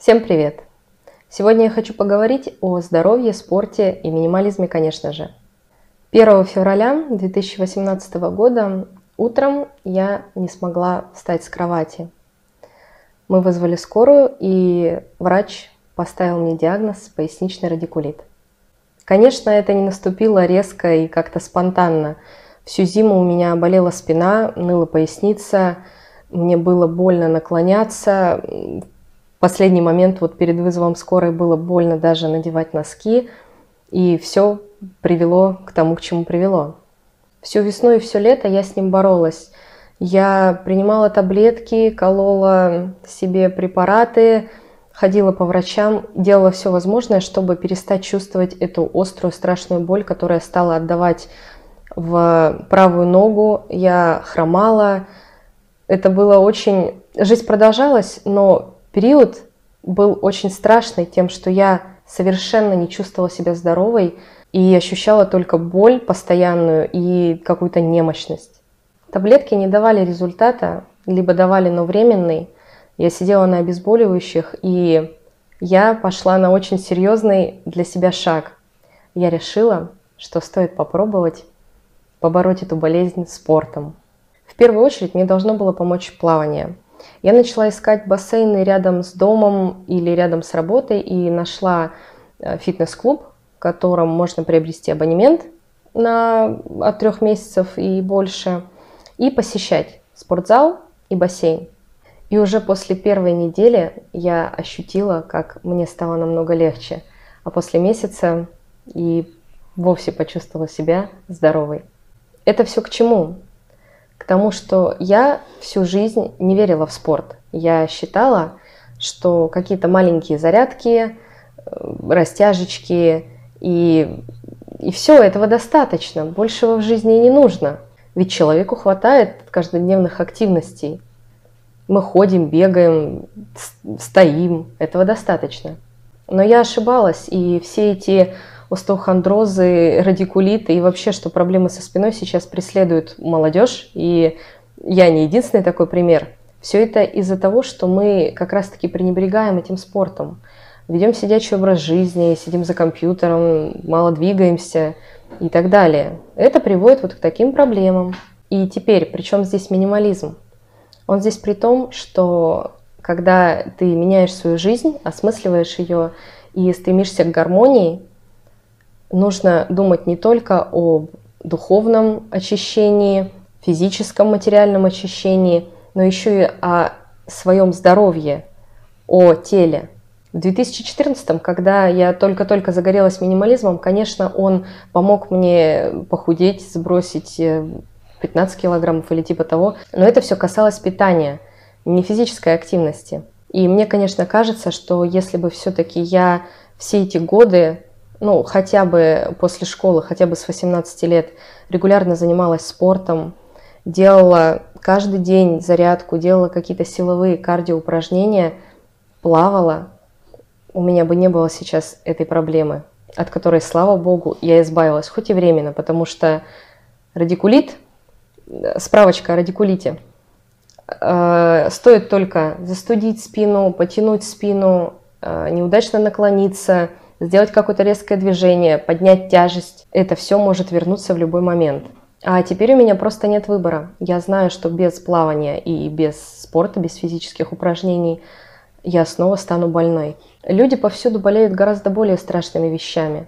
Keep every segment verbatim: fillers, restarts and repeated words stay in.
Всем привет! Сегодня я хочу поговорить о здоровье, спорте и минимализме, конечно же. первого февраля две тысячи восемнадцатого года утром я не смогла встать с кровати. Мы вызвали скорую, и врач поставил мне диагноз поясничный радикулит. Конечно, это не наступило резко и как-то спонтанно. Всю зиму у меня болела спина, ныла поясница, мне было больно наклоняться. В последний момент, вот перед вызовом скорой, было больно даже надевать носки, и все привело к тому, к чему привело. Всю весну и все лето я с ним боролась. Я принимала таблетки, колола себе препараты, ходила по врачам, делала все возможное, чтобы перестать чувствовать эту острую, страшную боль, которая стала отдавать в правую ногу. Я хромала. Это было очень... Жизнь продолжалась, но период был очень страшный тем, что я совершенно не чувствовала себя здоровой и ощущала только боль постоянную и какую-то немощность. Таблетки не давали результата, либо давали, но временный. Я сидела на обезболивающих, и я пошла на очень серьезный для себя шаг. Я решила, что стоит попробовать побороть эту болезнь спортом. В первую очередь мне должно было помочь плавание. Я начала искать бассейны рядом с домом или рядом с работой и нашла фитнес-клуб, в котором можно приобрести абонемент на, от трех месяцев и больше, и посещать спортзал и бассейн. И уже после первой недели я ощутила, как мне стало намного легче, а после месяца и вовсе почувствовала себя здоровой. Это все к чему? К тому, что я всю жизнь не верила в спорт. Я считала, что какие-то маленькие зарядки, растяжечки и, и все, этого достаточно. Большего в жизни не нужно. Ведь человеку хватает каждодневных активностей. Мы ходим, бегаем, стоим. Этого достаточно. Но я ошибалась, и все эти остеохондрозы, радикулиты и вообще, что проблемы со спиной сейчас преследуют молодежь, и я не единственный такой пример. Все это из-за того, что мы как раз-таки пренебрегаем этим спортом. Ведем сидячий образ жизни, сидим за компьютером, мало двигаемся и так далее. Это приводит вот к таким проблемам. И теперь, при чем здесь минимализм? Он здесь при том, что когда ты меняешь свою жизнь, осмысливаешь ее и стремишься к гармонии, нужно думать не только о духовном очищении, физическом, материальном очищении, но еще и о своем здоровье, о теле. В две тысячи четырнадцатом, когда я только-только загорелась минимализмом, конечно, он помог мне похудеть, сбросить пятнадцать килограммов или типа того, но это все касалось питания, не физической активности. И мне, конечно, кажется, что если бы все-таки я все эти годы, ну, хотя бы после школы, хотя бы с восемнадцати лет регулярно занималась спортом, делала каждый день зарядку, делала какие-то силовые кардиоупражнения, плавала, у меня бы не было сейчас этой проблемы, от которой, слава богу, я избавилась, хоть и временно, потому что радикулит, справочка о радикулите, э, стоит только застудить спину, потянуть спину, э, неудачно наклониться, сделать какое-то резкое движение, поднять тяжесть. Это все может вернуться в любой момент. А теперь у меня просто нет выбора. Я знаю, что без плавания и без спорта, без физических упражнений я снова стану больной. Люди повсюду болеют гораздо более страшными вещами.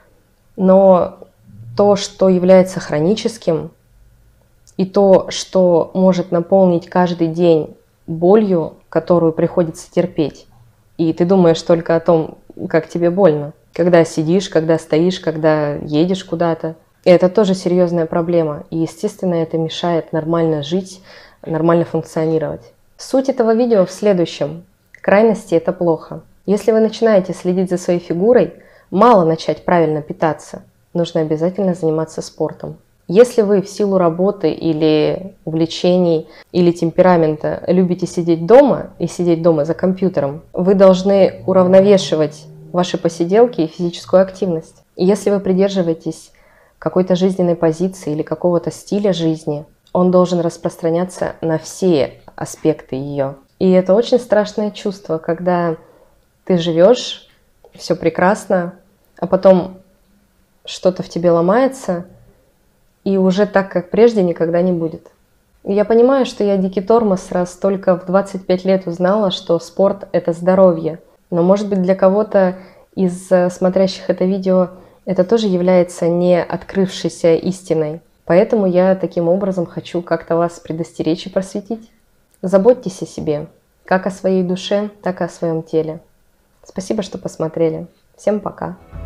Но то, что является хроническим, и то, что может наполнить каждый день болью, которую приходится терпеть, и ты думаешь только о том, как тебе больно, когда сидишь, когда стоишь, когда едешь куда-то. И это тоже серьезная проблема. И, естественно, это мешает нормально жить, нормально функционировать. Суть этого видео в следующем. Крайности – это плохо. Если вы начинаете следить за своей фигурой, мало начать правильно питаться. Нужно обязательно заниматься спортом. Если вы в силу работы или увлечений или темперамента любите сидеть дома и сидеть дома за компьютером, вы должны уравновешивать ваши посиделки и физическую активность. И если вы придерживаетесь какой-то жизненной позиции или какого-то стиля жизни, он должен распространяться на все аспекты ее. И это очень страшное чувство, когда Ты живешь, все прекрасно, а потом что-то в тебе ломается, и уже так, как прежде, никогда не будет. И я понимаю, что я дикий тормоз, раз только в двадцать пять лет узнала, что спорт – это здоровье. Но, может быть, для кого-то из смотрящих это видео это тоже является не открывшейся истиной. Поэтому я таким образом хочу как-то вас предостеречь и просветить. Заботьтесь о себе, как о своей душе, так и о своем теле. Спасибо, что посмотрели. Всем пока.